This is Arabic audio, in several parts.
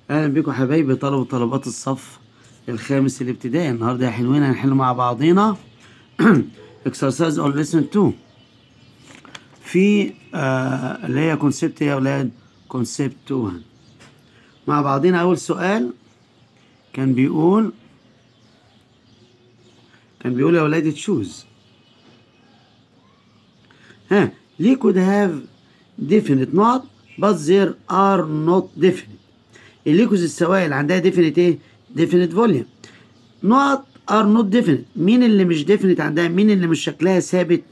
اهلا بكم حبايبي طلبة وطلبات الصف الخامس الابتدائي. النهارده يا حلوين هنحل مع بعضينا exercise or lesson 2 في اللي هي concept يا اولاد concept 2 مع بعضينا. اول سؤال كان بيقول يا اولاد تشوز liquid have definite not but there are not definite. الليكوز السوائل عندها ديفينيت ايه؟ ديفينيت فوليوم. نوت ار نوت ديفينيت. مين اللي مش ديفينيت عندها؟ مين اللي مش شكلها ثابت؟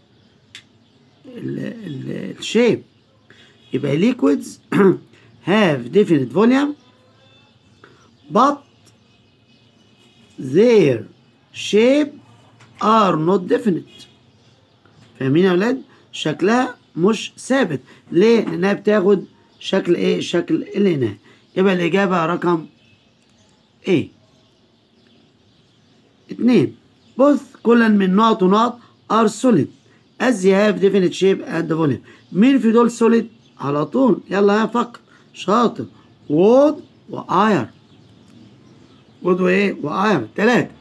الشيب. يبقى ليكويدز have definite volume but their shape are not definite. فاهمين يا اولاد؟ شكلها مش ثابت. ليه؟ لانها بتاخد شكل ايه؟ شكل الاناء. يبقى الإجابة رقم A. 2. both كلا من نقط ونقط are solid as they have definite shape and volume. مين في دول solid؟ على طول يلا فكر شاطر. wood وiron. wood وايه؟ وiron. 3.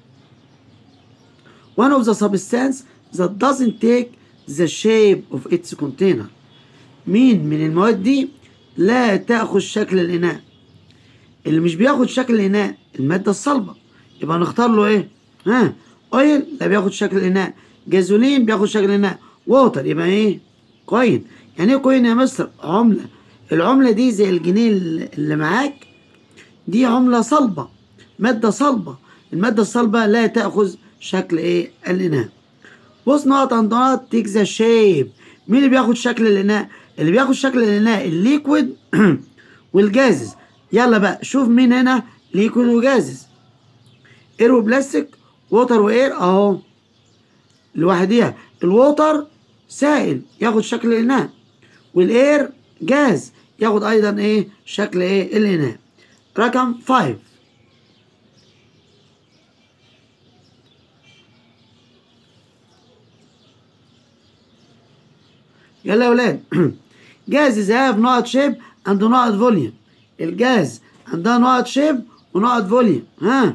one of the substance that doesn't take the shape of its container. مين من المواد دي لا تأخذ شكل الإناء؟ اللي مش بياخد شكل الإناء المادة الصلبة، يبقى نختار له إيه؟ أويل لا بياخد شكل الإناء، جازولين بياخد شكل الإناء، ووتر يبقى إيه؟ كوين. يعني إيه كوين يا مستر؟ عملة. العملة دي زي الجنيه اللي معاك، دي عملة صلبة، مادة صلبة. المادة الصلبة لا تأخذ شكل إيه؟ الإناء. بص نقط عند نقط تيك ذا شيب. مين اللي بياخد شكل الإناء؟ اللي بياخد شكل الإناء الليكويد والجازز. يلا بقى شوف مين هنا ليكويد وجازز. اير وبلاستيك، ووتر واير اهو لوحديها. الووتر سائل ياخد شكل الإناء، والاير جاز ياخد ايضا ايه؟ شكل ايه؟ الإناء. رقم 5. يلا يا ولاد جازز هاف نقط شيب اند نقط فوليوم. الجاز عندها نقط شيب ونقط فوليوم.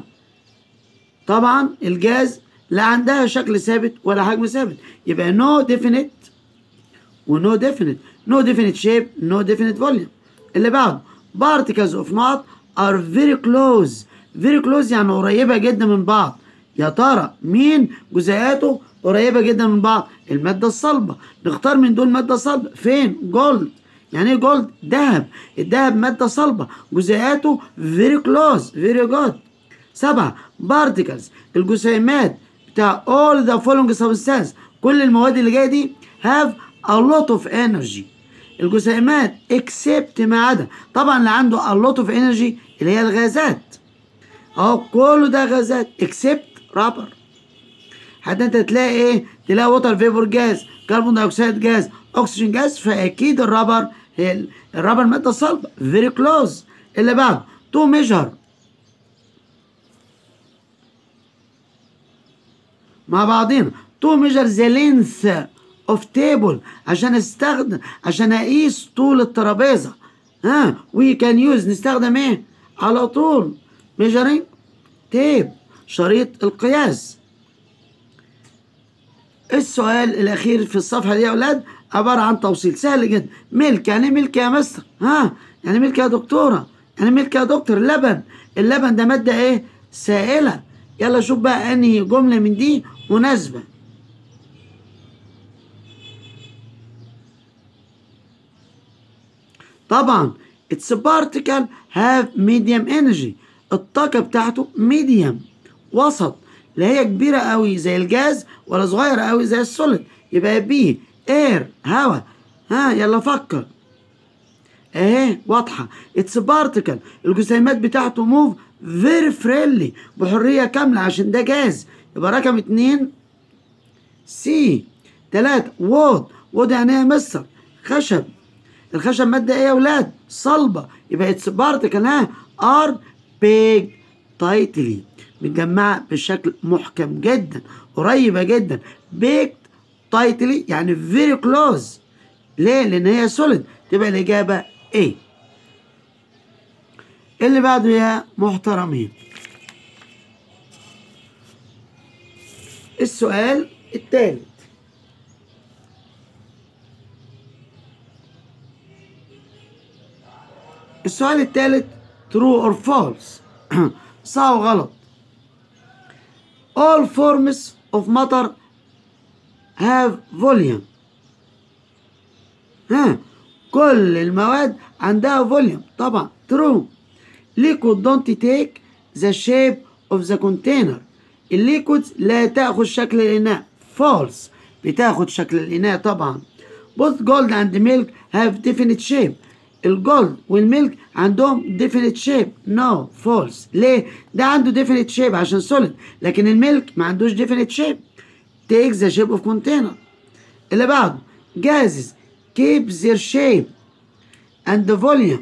طبعا الجاز لا عندها شكل ثابت ولا حجم ثابت، يبقى نو ديفينيت ونو ديفينيت. نو ديفينيت شيب، نو ديفينيت فوليوم. اللي بعده بارتيكلز اوف نوت ار فيري كلوز. فيري كلوز يعني قريبه جدا من بعض. يا ترى مين جزيئاته قريبه جدا من بعض؟ الماده الصلبه. نختار من دول ماده صلبه. فين؟ جولد. يعني ايه جولد؟ ذهب. الذهب ماده صلبه جزيئاته فيري كلوز. فيري جود. 7. بارتيكلز الجسيمات بتاع all the following substances. كل المواد اللي جايه دي have a lot of energy. الجسيمات except ما عدا طبعا اللي عنده a lot of energy اللي هي الغازات اهو، كله ده غازات except رابر. حتى انت تلاقي ايه؟ تلاقي ووتر فيبور جاز، كربون دايوكسيد جاز، اكسجين جاز، فاكيد الرابر هي الرابر ماده صلبه very close. اللي بعده to measure مع بعضينا to measure the length of table عشان اقيس طول الترابيزه. we can use نستخدم ايه؟ على طول measuring tape، شريط القياس. السؤال الاخير في الصفحه دي يا اولاد عباره عن توصيل سهل جدا. ملك يعني ملك يا مستر؟ يعني ملك يا دكتوره؟ يعني ملك يا دكتور؟ لبن. اللبن ده ماده ايه؟ سائله. يلا شوف بقى انهي جمله من دي مناسبه. طبعا its particle have medium energy. الطاقه بتاعته medium وسط، لا هي كبيره قوي زي الجاز ولا صغيره قوي زي السوليد. يبقى بي اير هوا. يلا فكر اهي واضحه. اتس بارتيكل الجسيمات بتاعته موف فيري فريلي بحريه كامله عشان ده جاز. يبقى رقم 2 سي. 3 وود يعني ايه يا مستر؟ خشب. الخشب ماده ايه يا اولاد؟ صلبه. يبقى اتس بارتيكل ار بيج تايتلي متجمعه بشكل محكم جدا، قريبه جدا. بيج تايتلي يعني فيري كلوز. ليه؟ لان هي سوليد. تبقى الاجابه ايه. اللي بعده يا محترمين، السؤال الثالث. السؤال الثالث true or false صح وغلط. all forms of matter have volume. كل المواد عندها فوليوم. طبعا true. liquid don't take the shape of the container. الليكويد لا تأخذ شكل الإناء. false. بتاخد شكل الإناء طبعا. both gold and milk have definite shape. الجولد والميلك عندهم definite shape. no false. ليه؟ ده عنده definite shape عشان solid، لكن الميلك ما عندوش definite shape. take the shape of container. اللي بعده gases keep their shape and the volume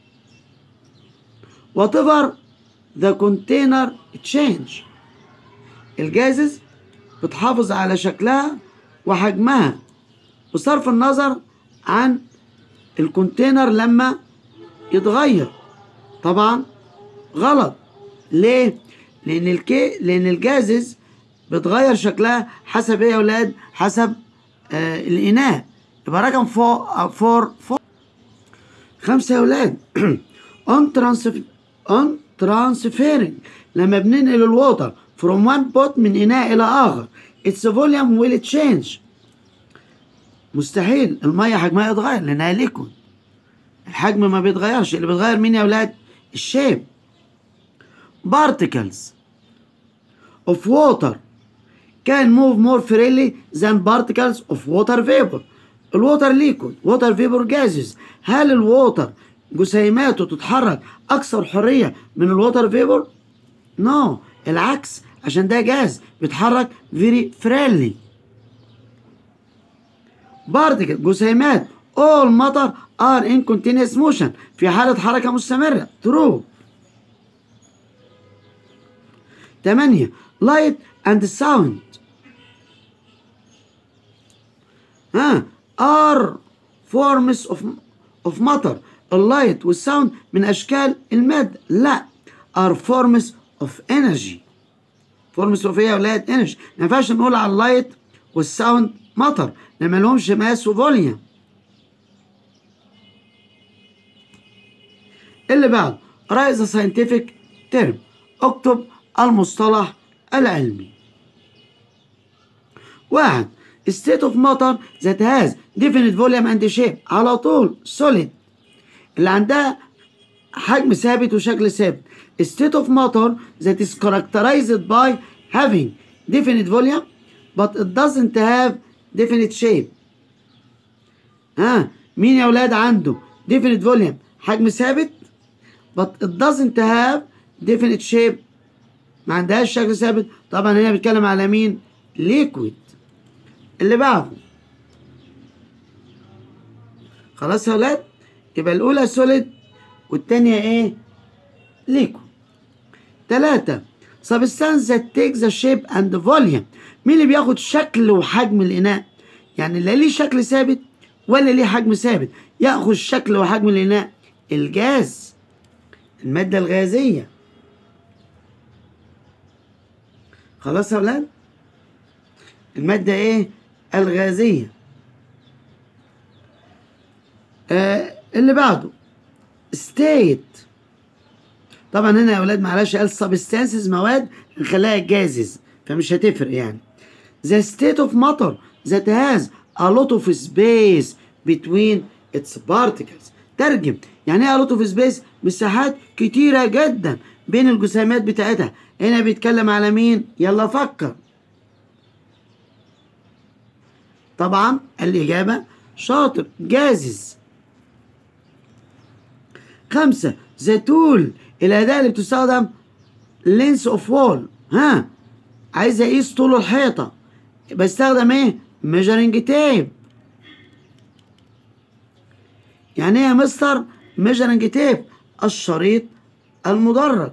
whatever the container change. الجازز بتحافظ على شكلها وحجمها بصرف النظر عن الكونتينر لما يتغير. طبعا غلط. ليه؟ لأن الجازز بتغير شكلها حسب ايه يا ولاد؟ حسب الإناء. يبقى رقم 4. 5 يا ولاد on transferring لما بننقل الووتر from one pot من إناء إلى آخر its volume will change. مستحيل المية حجمها يتغير لأنها ليكويد. الحجم ما بيتغيرش، اللي بيتغير مين يا ولاد؟ الشيب. particles of water can move more freely than particles of water vapor. الووتر ليكويد، ووتر فيبر جازز. هل الووتر جسيماته تتحرك أكثر حرية من الووتر فيبر؟ نو. العكس، عشان ده جاز بيتحرك very freely. بارتيكل جسيمات all matter are in continuous motion في حالة حركة مستمرة. true. 8 light and sound are forms of matter. اللايت والساوند من أشكال المادة. لا، are forms of energy. forms of ايه يا ولاد؟ energy. ما ينفعش نقول على اللايت والساوند مطر لأن ما لهمش ماس وفوليوم. اللي بعده write the scientific term. اكتب المصطلح العلمي. 1 state of matter that has definite volume and shape. على طول solid اللي عندها حجم ثابت وشكل ثابت. state of matter that is characterized by having definite volume but it doesn't have definite shape. مين يا ولاد عنده definite volume حجم ثابت but it doesn't have definite shape، ما عندهاش شكل ثابت؟ طبعا هنا بيتكلم على مين؟ liquid. اللي بعده خلاص يا ولاد، يبقى الأولى solid والتانية إيه؟ liquid. 3 substance that takes the shape and the volume. مين اللي بياخد شكل وحجم الإناء؟ يعني لا ليه شكل ثابت ولا ليه حجم ثابت، ياخد شكل وحجم الإناء. الجاز، المادة الغازية. خلاص يا ولاد؟ المادة إيه؟ الغازية. اللي بعده state. طبعا هنا يا ولاد معلش قال substances مواد نخليها جازز فمش هتفرق يعني. the state of matter that has a lot of space between its particles. ترجم يعني ايه a lot of space؟ مساحات كتيرة جدا بين الجسيمات بتاعتها. هنا بيتكلم على مين؟ يلا فكر. طبعا الإجابة شاطر جازز. 5 the tool الأداة اللي بتستخدم length of wall. عايز أقيس طول الحيطة بستخدم إيه؟ measuring tape. يعني إيه يا مستر measuring tape؟ الشريط المدرج.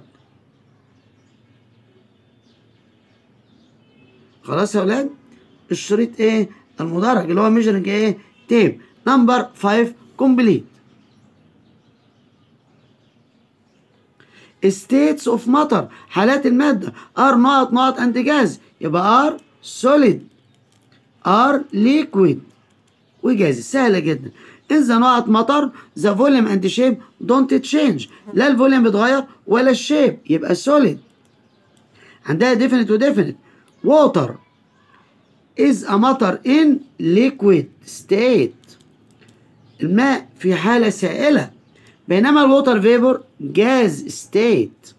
خلاص يا ولاد؟ الشريط إيه؟ المدرج اللي هو measuring إيه؟ tape. نمبر 5 complete. states of matter حالات المادة are نقط and gas يبقى are solid are liquid وجاز سهلة جدا. in the نقط matter the volume and shape don't change لا الفوليوم بيتغير ولا الشيب يبقى solid. عندها definite و definite. water is a matter in liquid state الماء في حالة سائلة بينما الووتر فيبر جاز ستيت.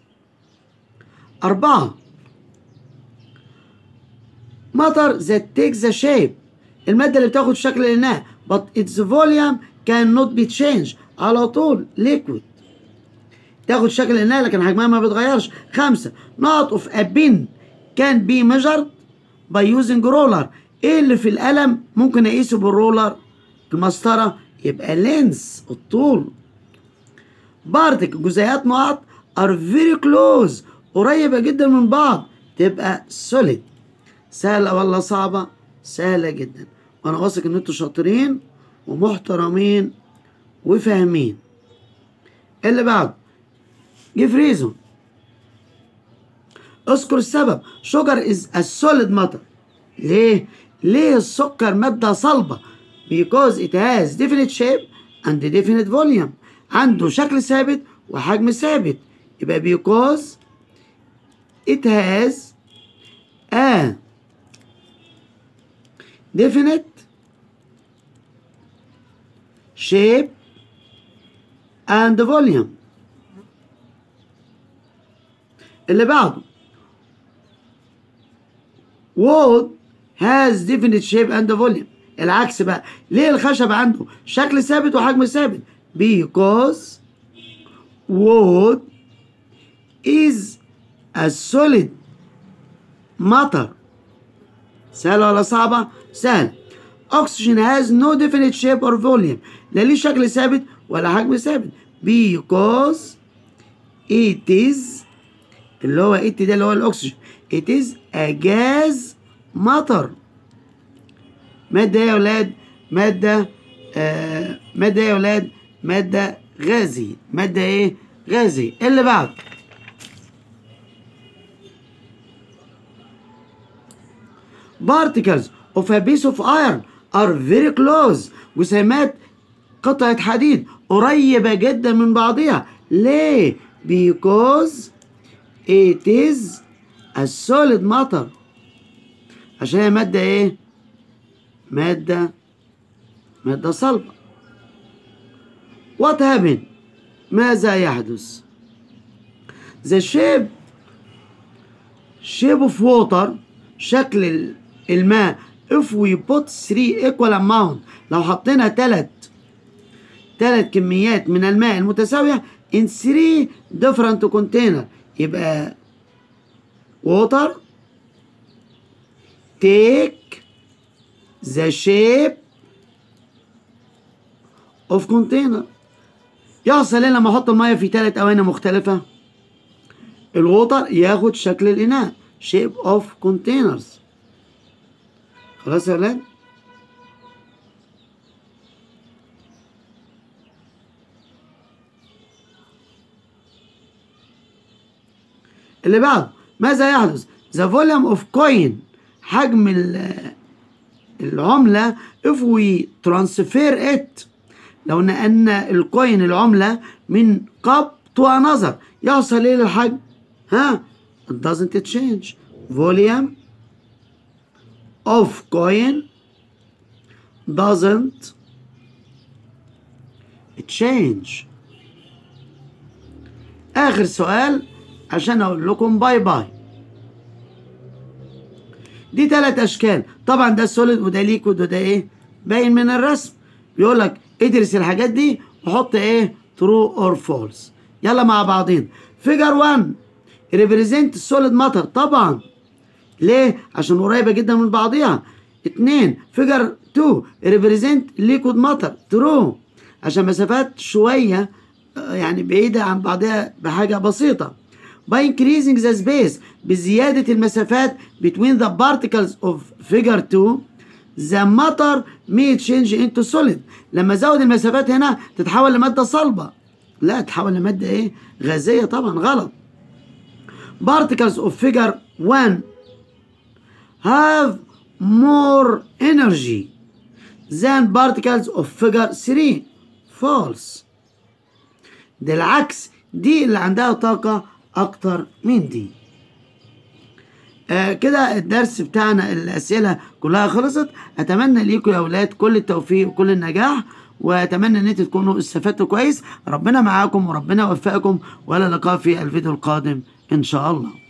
4 matter that takes the shape المادة اللي بتاخد شكل الإناء but its volume cannot be changed على طول liquid تاخد شكل الإناء لكن حجمها ما بيتغيرش. 5 نقط of a pin can be measured by using roller ايه اللي في القلم ممكن اقيسه بالرولر المسطرة يبقى لينس الطول. بارتك جزيئات نقط are very close قريبة جدا من بعض تبقى solid. سهلة ولا صعبة؟ سهلة جدا وانا واثق ان انتوا شاطرين ومحترمين وفاهمين. اللي بعده give reason اذكر السبب. sugar is a solid matter ليه السكر مادة صلبة because it has definite shape and definite volume عنده شكل ثابت وحجم ثابت يبقى because it has a definite shape and volume. اللي بعده wood has definite shape and volume العكس بقى ليه الخشب عنده شكل ثابت وحجم ثابت because wood is a solid matter. سهلة ولا صعبة؟ سهلة. oxygen has no definite shape or volume لا ليه شكل ثابت ولا حجم ثابت because it is اللي هو it ده اللي هو الأكسجين it is a gas matter. مادة يا ولاد مادة مادة يا ولاد مادة غازي مادة ايه غازي. اللي بعد particles of a piece of iron are very close جسيمات قطعة حديد قريبة جدا من بعضها ليه because it is a solid matter عشان هي مادة ايه مادة صلبة. what happened ماذا يحدث the shape of water شكل الماء if we put 3 equal amount لو حطينا ثلاث كميات من الماء المتساوية in 3 different container يبقى water take the shape of container يحصل ايه لما احط الميه في 3 اواني مختلفة الووتر ياخد شكل الاناء shape of containers. خلاص يا ولاد اللي بعده ماذا يحدث the volume of coin حجم العملة if we transfer it لو نقلنا الكوين العملة من cup to another يحصل ايه للحجم it doesn't change volume of coin doesn't change. آخر سؤال عشان أقول لكم باي باي. دي 3 أشكال طبعا ده سوليد وده ليكويد وده إيه باين من الرسم بيقول لك ادرس الحاجات دي وحط إيه true or false. يلا مع بعضين. فيجر 1 represent solid matter طبعا ليه؟ عشان قريبة جدا من بعضيها. 2 فيجر 2 represent liquid matter true عشان مسافات شوية يعني بعيدة عن بعضها بحاجة بسيطة. by increasing the space بزيادة المسافات between the particles of figure 2 the matter may change into solid لما زود المسافات هنا تتحول لمادة صلبة لا، تحول لمادة ايه؟ غازية طبعا، غلط. particles of figure 1 have more energy than particles of figure 3. false. ده العكس، دي اللي عندها طاقة أكتر من دي. كده الدرس بتاعنا الأسئلة كلها خلصت. أتمنى ليكم يا أولاد كل التوفيق وكل النجاح، وأتمنى إن انتوا تكونوا استفدتوا كويس. ربنا معاكم وربنا يوفقكم، وإلى اللقاء في الفيديو القادم إن شاء الله.